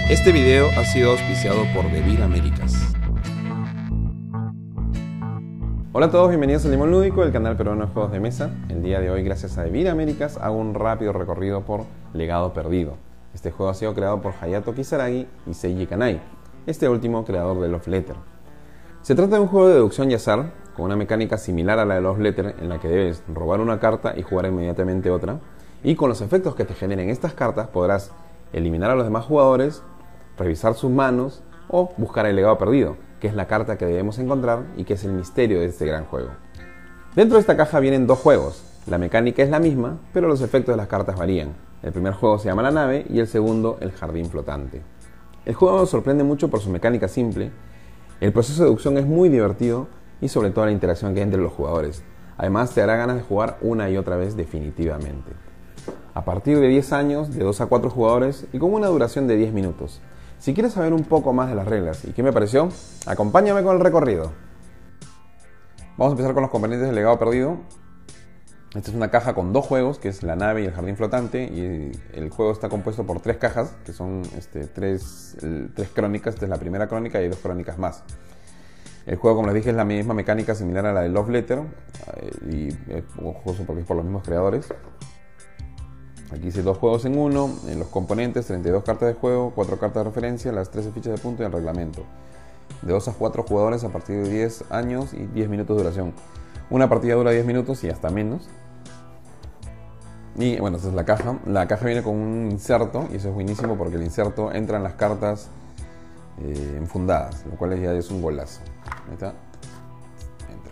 Este video ha sido auspiciado por Devir Américas. Hola a todos, bienvenidos a Limón Lúdico, el canal peruano de juegos de mesa. El día de hoy, gracias a Devir Américas, hago un rápido recorrido por Legado Perdido. Este juego ha sido creado por Hayato Kisaragi y Seiji Kanai, este último creador de Love Letter. Se trata de un juego de deducción y azar, con una mecánica similar a la de Love Letter, en la que debes robar una carta y jugar inmediatamente otra, y con los efectos que te generen estas cartas podrás eliminar a los demás jugadores, revisar sus manos o buscar el legado perdido, que es la carta que debemos encontrar y que es el misterio de este gran juego. Dentro de esta caja vienen dos juegos. La mecánica es la misma, pero los efectos de las cartas varían. El primer juego se llama La Nave y el segundo El Jardín Flotante. El juego nos sorprende mucho por su mecánica simple. El proceso de deducción es muy divertido y sobre todo la interacción que hay entre los jugadores. Además te dará ganas de jugar una y otra vez definitivamente. A partir de 10 años, de 2 a 4 jugadores y con una duración de 10 minutos. Si quieres saber un poco más de las reglas y qué me pareció, acompáñame con el recorrido. Vamos a empezar con los componentes del Legado Perdido. Esta es una caja con dos juegos, que es La Nave y El Jardín Flotante, y el juego está compuesto por tres cajas, que son tres crónicas. Esta es la primera crónica y hay dos crónicas más. El juego, como les dije, es la misma mecánica similar a la de Love Letter, y es jugoso porque es por los mismos creadores. Aquí hice dos juegos en uno, en los componentes, 32 cartas de juego, 4 cartas de referencia, las 13 fichas de punto y el reglamento. De 2 a 4 jugadores a partir de 10 años y 10 minutos de duración. Una partida dura 10 minutos y hasta menos. Y bueno, esta es la caja. La caja viene con un inserto y eso es buenísimo porque el inserto entra en las cartas enfundadas, lo cual ya es un golazo. Ahí está. Entra.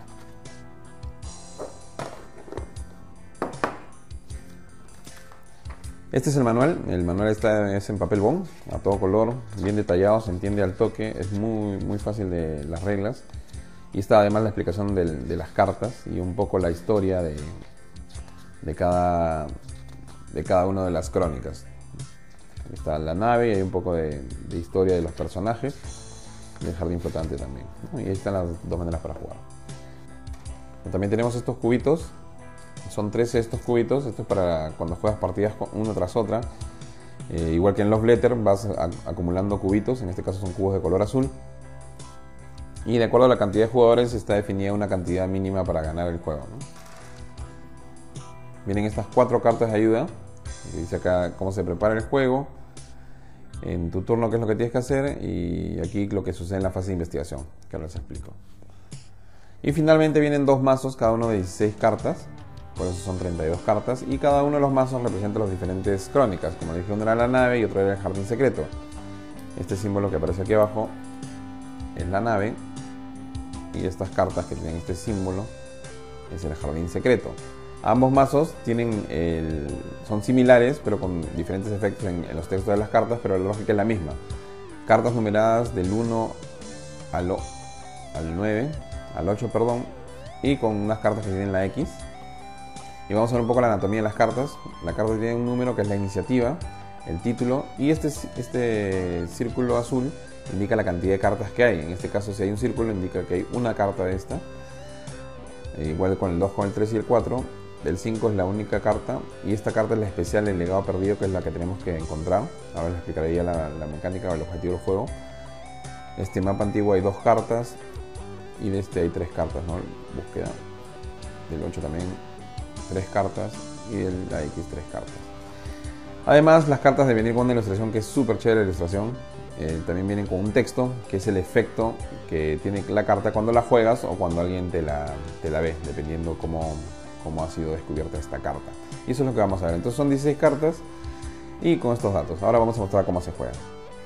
Este es el manual es en papel bond, a todo color, bien detallado, se entiende al toque, es muy fácil de las reglas. Y está además la explicación de las cartas y un poco la historia de cada una de las crónicas. Aquí está La Nave y hay un poco de historia de los personajes, y El Jardín Flotante también, ¿no? Y ahí están las dos maneras para jugar. También tenemos estos cubitos. Son 13 estos cubitos, esto es para cuando juegas partidas una tras otra. Igual que en Love Letter vas acumulando cubitos, en este caso son cubos de color azul. Y de acuerdo a la cantidad de jugadores está definida una cantidad mínima para ganar el juego, ¿no? Vienen estas 4 cartas de ayuda, que dice acá cómo se prepara el juego, en tu turno qué es lo que tienes que hacer y aquí lo que sucede en la fase de investigación, que ahora les explico. Y finalmente vienen dos mazos, cada uno de 16 cartas. Por eso son 32 cartas y cada uno de los mazos representa las diferentes crónicas. Como dije, uno era La Nave y otro era El Jardín Secreto. Este símbolo que aparece aquí abajo es La Nave y estas cartas que tienen este símbolo es El Jardín Secreto. Ambos mazos son similares pero con diferentes efectos en los textos de las cartas, pero la lógica es la misma. Cartas numeradas del 1 al 8, y con unas cartas que tienen la X. Y vamos a ver un poco la anatomía de las cartas. La carta tiene un número que es la iniciativa, el título, y este círculo azul indica la cantidad de cartas que hay. En este caso, si hay un círculo, indica que hay una carta de esta. Igual con el 2, con el 3 y el 4. El 5 es la única carta, y esta carta es la especial, el Legado Perdido, que es la que tenemos que encontrar. Ahora les explicaré ya la mecánica o el objetivo del juego. Este mapa antiguo hay 2 cartas, y de este hay 3 cartas, ¿no? Búsqueda. Del 8 también 3 cartas y de la X 3 cartas. Además, las cartas deben venir con una ilustración que es súper chévere. La ilustración también vienen con un texto que es el efecto que tiene la carta cuando la juegas o cuando alguien te la ve, dependiendo cómo ha sido descubierta esta carta. Y eso es lo que vamos a ver. Entonces son 16 cartas y con estos datos. Ahora vamos a mostrar cómo se juega.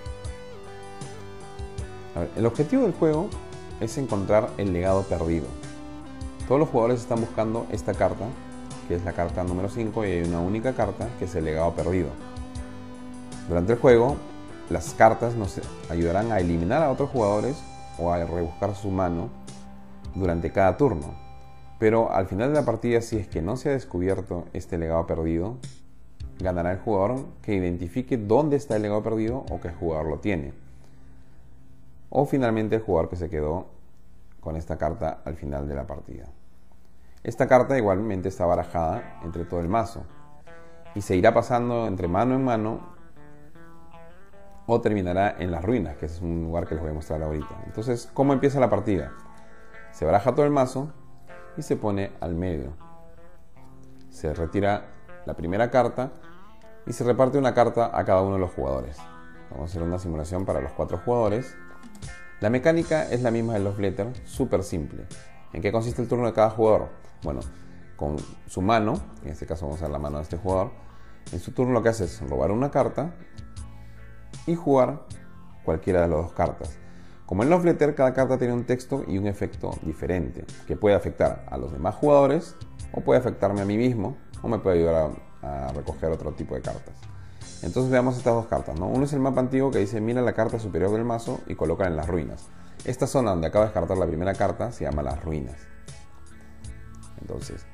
A ver, el objetivo del juego es encontrar el legado perdido. Todos los jugadores están buscando esta carta, que es la carta número 5, y hay una única carta que es el legado perdido. Durante el juego, las cartas nos ayudarán a eliminar a otros jugadores o a rebuscar su mano durante cada turno. Pero al final de la partida, si es que no se ha descubierto este legado perdido, ganará el jugador que identifique dónde está el legado perdido o qué jugador lo tiene. O finalmente el jugador que se quedó con esta carta al final de la partida. Esta carta igualmente está barajada entre todo el mazo y se irá pasando entre mano en mano o terminará en las ruinas, que es un lugar que les voy a mostrar ahorita. Entonces, ¿cómo empieza la partida? Se baraja todo el mazo y se pone al medio. Se retira la primera carta y se reparte una carta a cada uno de los jugadores. Vamos a hacer una simulación para los 4 jugadores. La mecánica es la misma de Love Letter, súper simple. ¿En qué consiste el turno de cada jugador? Bueno, con su mano, en este caso vamos a ver la mano de este jugador, en su turno lo que hace es robar una carta y jugar cualquiera de las 2 cartas. Como en Love Letter, cada carta tiene un texto y un efecto diferente, que puede afectar a los demás jugadores, o puede afectarme a mí mismo, o me puede ayudar a recoger otro tipo de cartas. Entonces veamos estas 2 cartas, ¿no? Uno es el mapa antiguo que dice mira la carta superior del mazo y colócala en las ruinas. Esta zona donde acabo de descartar la primera carta se llama las ruinas. Entonces,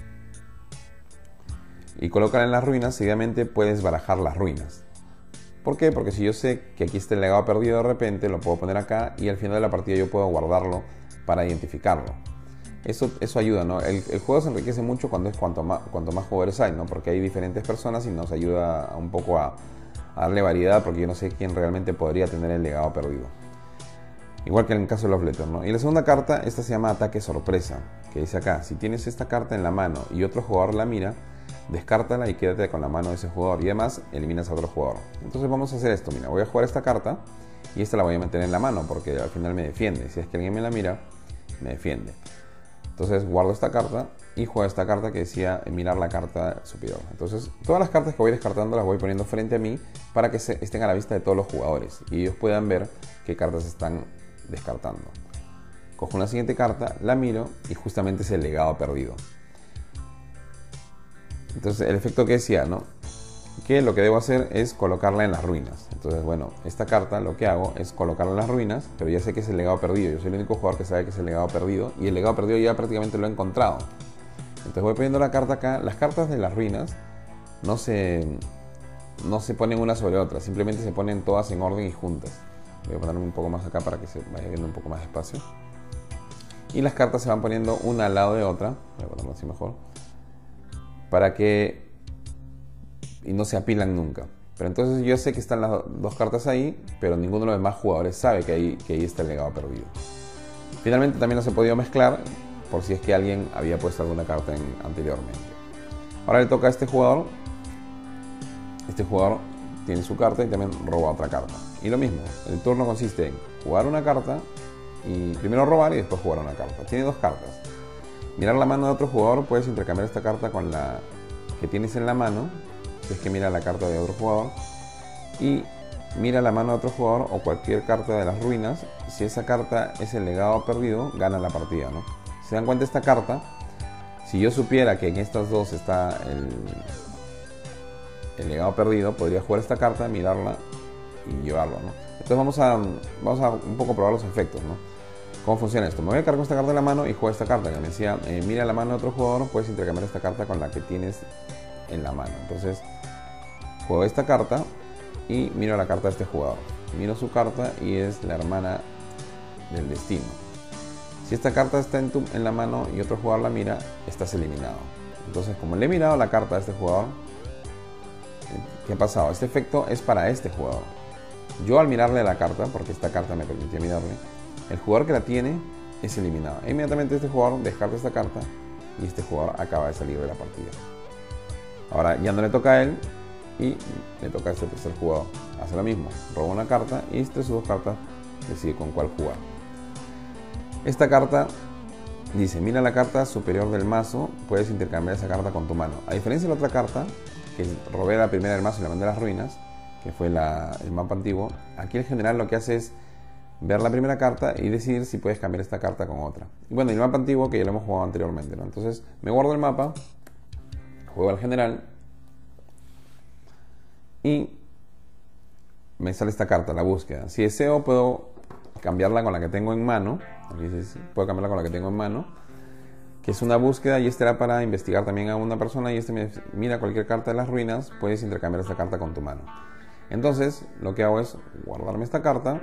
y colócala en las ruinas, seguidamente puedes barajar las ruinas. ¿Por qué? Porque si yo sé que aquí está el legado perdido de repente, lo puedo poner acá y al final de la partida yo puedo guardarlo para identificarlo. Eso ayuda, ¿no? El juego se enriquece mucho cuanto más jugadores hay, ¿no? Porque hay diferentes personas y nos ayuda un poco a darle variedad, porque yo no sé quién realmente podría tener el legado perdido. Igual que en el caso de Love Letter, ¿no? Y la segunda carta, esta se llama Ataque Sorpresa, que dice acá, si tienes esta carta en la mano y otro jugador la mira, descártala y quédate con la mano de ese jugador y además eliminas a otro jugador. Entonces vamos a hacer esto, mira, voy a jugar esta carta y esta la voy a meter en la mano porque al final me defiende. Si es que alguien me la mira, me defiende. Entonces guardo esta carta y juego esta carta que decía mirar la carta superior. Entonces todas las cartas que voy descartando las voy poniendo frente a mí para que estén a la vista de todos los jugadores y ellos puedan ver qué cartas están descartando. Cojo una siguiente carta, la miro y justamente es el legado perdido. Entonces el efecto que decía, ¿no? Que lo que debo hacer es colocarla en las ruinas. Entonces, bueno, esta carta lo que hago es colocarla en las ruinas, pero ya sé que es el legado perdido. Yo soy el único jugador que sabe que es el legado perdido y el legado perdido ya prácticamente lo he encontrado. Entonces voy poniendo la carta acá. Las cartas de las ruinas no se ponen una sobre otra, simplemente se ponen todas en orden y juntas. Voy a ponerme un poco más acá para que se vaya viendo un poco más espacio. Y las cartas se van poniendo una al lado de otra. Voy a ponerlo así mejor. Para que y no se apilan nunca. Pero entonces yo sé que están las 2 cartas ahí, pero ninguno de los demás jugadores sabe que ahí está el legado perdido. Finalmente también no se ha podido mezclar por si es que alguien había puesto alguna carta anteriormente. Ahora le toca a este jugador. Este jugador tiene su carta y también roba otra carta. Y lo mismo, el turno consiste en jugar una carta y primero robar y después jugar una carta. Tiene 2 cartas. Mirar la mano de otro jugador, puedes intercambiar esta carta con la que tienes en la mano, si es que mira la carta de otro jugador, y mira la mano de otro jugador o cualquier carta de las ruinas. Si esa carta es el legado perdido, gana la partida, ¿no? Si se dan cuenta, esta carta, si yo supiera que en estas 2 está el legado perdido, podría jugar esta carta, mirarla y llevarlo, ¿no? Entonces vamos a un poco probar los efectos, ¿no? ¿Cómo funciona esto? Me voy a cargar esta carta en la mano y juego esta carta que me decía, mira la mano de otro jugador, puedes intercambiar esta carta con la que tienes en la mano. Entonces juego esta carta y miro la carta de este jugador. Miro su carta y es la hermana del destino. Si esta carta está en la mano y otro jugador la mira, estás eliminado. Entonces, como le he mirado la carta a este jugador, ¿qué ha pasado? Este efecto es para este jugador. Yo al mirarle la carta, porque esta carta me permitía mirarle, el jugador que la tiene es eliminado. Inmediatamente este jugador descarta esta carta y este jugador acaba de salir de la partida. Ahora ya no le toca a él y le toca a este tercer jugador. Hace lo mismo, roba una carta y estas sus 2 cartas decide con cuál jugar. Esta carta dice, mira la carta superior del mazo, puedes intercambiar esa carta con tu mano. A diferencia de la otra carta, que robé la primera del mazo y la mandé a las ruinas, que fue el mapa antiguo, aquí el general lo que hace es ver la primera carta y decidir si puedes cambiar esta carta con otra. Y bueno, el mapa antiguo que ya lo hemos jugado anteriormente, ¿no? Entonces me guardo el mapa, juego al general y me sale esta carta, la búsqueda. Si deseo puedo cambiarla con la que tengo en mano. Aquí dice, puedo cambiarla con la que tengo en mano, que es una búsqueda, y esta era para investigar también a una persona, y me mira cualquier carta de las ruinas, puedes intercambiar esta carta con tu mano. Entonces lo que hago es guardarme esta carta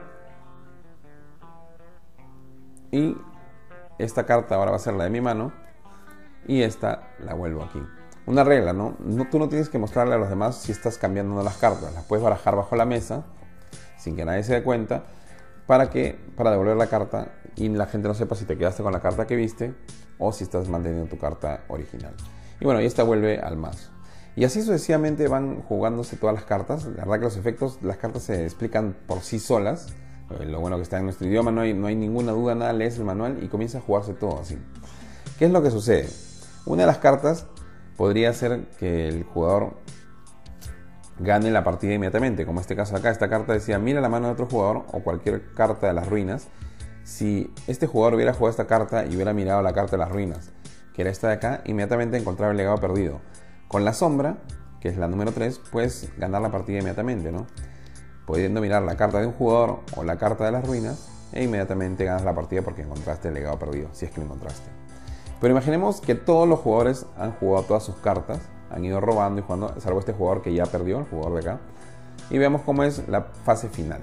y esta carta ahora va a ser la de mi mano y esta la vuelvo aquí. Una regla, ¿no? Tú no tienes que mostrarle a los demás si estás cambiando las cartas. Las puedes barajar bajo la mesa sin que nadie se dé cuenta, para devolver la carta y la gente no sepa si te quedaste con la carta que viste o si estás manteniendo tu carta original. Y bueno, y esta vuelve al mazo. Y así sucesivamente van jugándose todas las cartas. La verdad que los efectos, las cartas se explican por sí solas. Lo bueno que está en nuestro idioma, no hay ninguna duda, nada, lees el manual y comienza a jugarse todo así. ¿Qué es lo que sucede? Una de las cartas podría ser que el jugador gane la partida inmediatamente, como este caso acá. Esta carta decía, mira la mano de otro jugador o cualquier carta de las ruinas. Si este jugador hubiera jugado esta carta y hubiera mirado la carta de las ruinas, que era esta de acá, inmediatamente encontraba el legado perdido. Con la sombra, que es la número 3, puedes ganar la partida inmediatamente, ¿no? Pudiendo mirar la carta de un jugador o la carta de las ruinas e inmediatamente ganas la partida porque encontraste el legado perdido, si es que lo encontraste. Pero imaginemos que todos los jugadores han jugado todas sus cartas, han ido robando y jugando, salvo este jugador que ya perdió, el jugador de acá. Y veamos cómo es la fase final.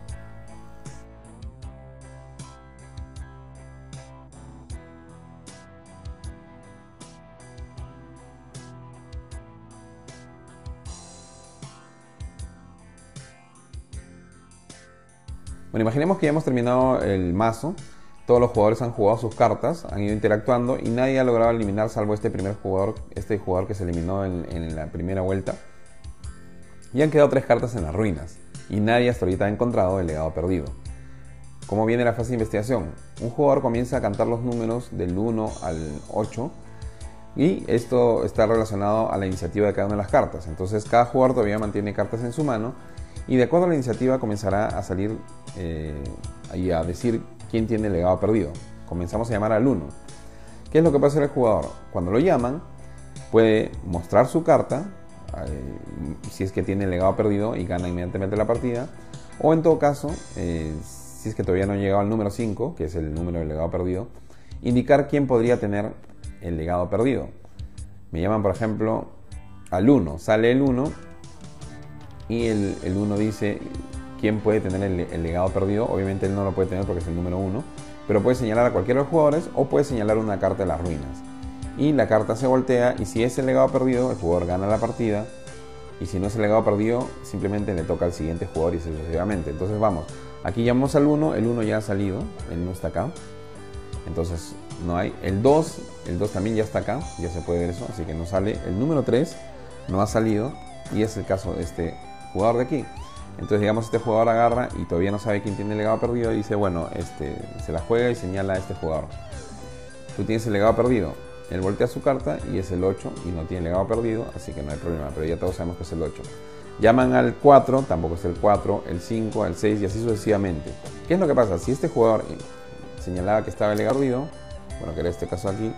Bueno, imaginemos que ya hemos terminado el mazo. Todos los jugadores han jugado sus cartas, han ido interactuando y nadie ha logrado eliminar salvo este jugador que se eliminó en la primera vuelta. Y han quedado 3 cartas en las ruinas y nadie hasta ahorita ha encontrado el legado perdido. ¿Cómo viene la fase de investigación? Un jugador comienza a cantar los números del 1 al 8 y esto está relacionado a la iniciativa de cada una de las cartas. Entonces cada jugador todavía mantiene cartas en su mano y de acuerdo a la iniciativa comenzará a salir y a decir quién tiene el legado perdido. Comenzamos a llamar al 1. ¿Qué es lo que puede hacer el jugador? Cuando lo llaman, puede mostrar su carta, si es que tiene el legado perdido y gana inmediatamente la partida. O en todo caso, si es que todavía no ha llegado al número 5, que es el número del legado perdido, indicar quién podría tener el legado perdido. Me llaman, por ejemplo, al 1. Sale el 1 y el 1 dice quién puede tener el legado perdido. Obviamente él no lo puede tener porque es el número 1, pero puede señalar a cualquiera de los jugadores o puede señalar una carta de las ruinas. Y la carta se voltea y si es el legado perdido, el jugador gana la partida. Y si no es el legado perdido, simplemente le toca al siguiente jugador y sucesivamente. Entonces vamos, aquí llamamos al 1, el 1 ya ha salido, él no está acá. Entonces no hay. El 2 también ya está acá, ya se puede ver eso, así que no sale. El número 3 no ha salido y es el caso de este jugador de aquí. Entonces digamos este jugador agarra y todavía no sabe quién tiene el legado perdido y dice, bueno, se la juega y señala a este jugador. Tú tienes el legado perdido. Él voltea su carta y es el 8 y no tiene legado perdido, así que no hay problema, pero ya todos sabemos que es el 8. Llaman al 4, tampoco es el 4, el 5, el 6 y así sucesivamente. ¿Qué es lo que pasa? Si este jugador señalaba que estaba el legado perdido, bueno, que era este caso aquí,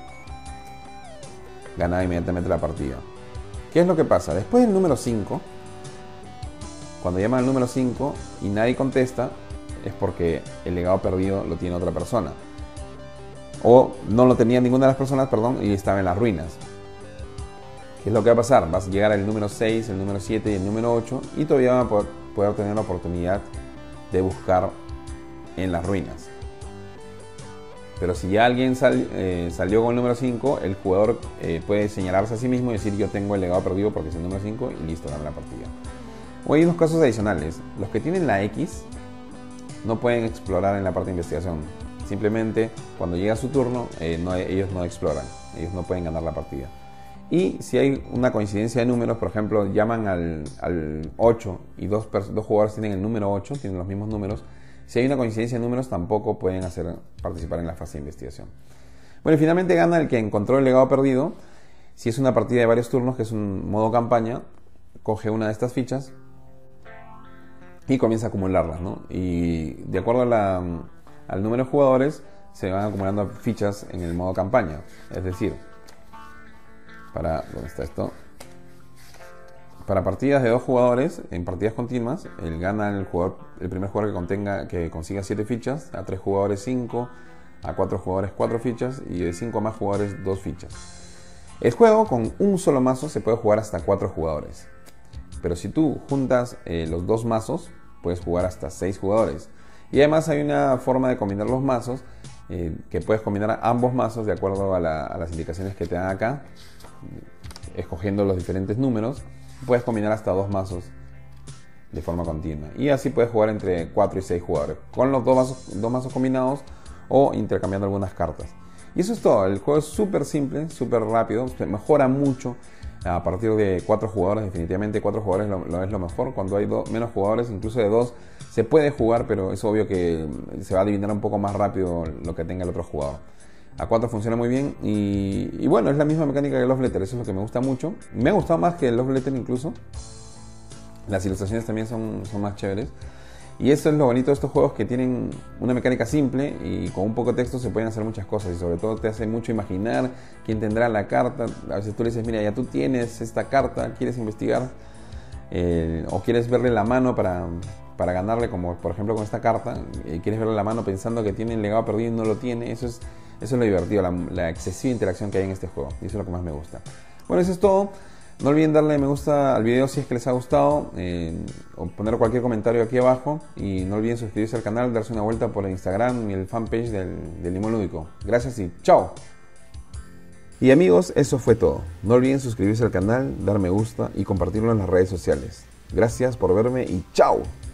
ganaba inmediatamente la partida. ¿Qué es lo que pasa? Después del número 5, cuando llaman al número 5 y nadie contesta, es porque el legado perdido lo tiene otra persona. O no lo tenía ninguna de las personas, perdón, y estaba en las ruinas. ¿Qué es lo que va a pasar? Vas a llegar al número 6, el número 7 y el número 8 y todavía van a poder tener la oportunidad de buscar en las ruinas. Pero si ya alguien salió con el número 5, el jugador puede señalarse a sí mismo y decir yo tengo el legado perdido porque es el número 5 y listo, gana la partida. O hay unos casos adicionales. Los que tienen la X no pueden explorar en la parte de investigación. Simplemente cuando llega su turno, ellos no exploran, ellos no pueden ganar la partida. Y si hay una coincidencia de números, por ejemplo, llaman al 8 y dos jugadores tienen el número 8, tienen los mismos números, si hay una coincidencia de números tampoco pueden participar en la fase de investigación. Bueno, y finalmente gana el que encontró el legado perdido. Si es una partida de varios turnos, que es un modo campaña, coge una de estas fichas y comienza a acumularlas, ¿no? Y de acuerdo al número de jugadores se van acumulando fichas en el modo campaña. Es decir, ¿dónde está esto? Para partidas de 2 jugadores, en partidas continuas, gana el primer jugador que consiga 7 fichas, a 3 jugadores 5, a 4 jugadores 4 fichas y de 5 a más jugadores 2 fichas. El juego con un solo mazo se puede jugar hasta 4 jugadores. Pero si tú juntas los 2 mazos, puedes jugar hasta 6 jugadores. Y además hay una forma de combinar los mazos, que puedes combinar ambos mazos de acuerdo a las indicaciones que te dan acá, escogiendo los diferentes números. Puedes combinar hasta 2 mazos de forma continua. Y así puedes jugar entre 4 y 6 jugadores, con los dos mazos combinados o intercambiando algunas cartas. Y eso es todo. El juego es súper simple, súper rápido, se mejora mucho a partir de 4 jugadores. Definitivamente 4 jugadores es lo mejor. Cuando hay menos jugadores, incluso de 2, se puede jugar, pero es obvio que se va a adivinar un poco más rápido lo que tenga el otro jugador. A 4 funciona muy bien y bueno, es la misma mecánica que Love Letter, eso es lo que me gusta mucho. Me ha gustado más que el Love Letter incluso. Las ilustraciones también son más chéveres. Y eso es lo bonito de estos juegos, que tienen una mecánica simple y con un poco de texto se pueden hacer muchas cosas. Y sobre todo te hace mucho imaginar quién tendrá la carta. A veces tú le dices, mira, ya tú tienes esta carta, ¿quieres investigar? O quieres verle la mano para ganarle, como por ejemplo con esta carta. Quieres verle la mano pensando que tiene el legado perdido y no lo tiene. Eso es lo divertido, la excesiva interacción que hay en este juego. Y eso es lo que más me gusta. Bueno, eso es todo. No olviden darle me gusta al video si es que les ha gustado, o poner cualquier comentario aquí abajo. Y no olviden suscribirse al canal, darse una vuelta por el Instagram y el fanpage del Limón Lúdico. Gracias y chao. Y amigos, eso fue todo. No olviden suscribirse al canal, dar me gusta y compartirlo en las redes sociales. Gracias por verme y chao.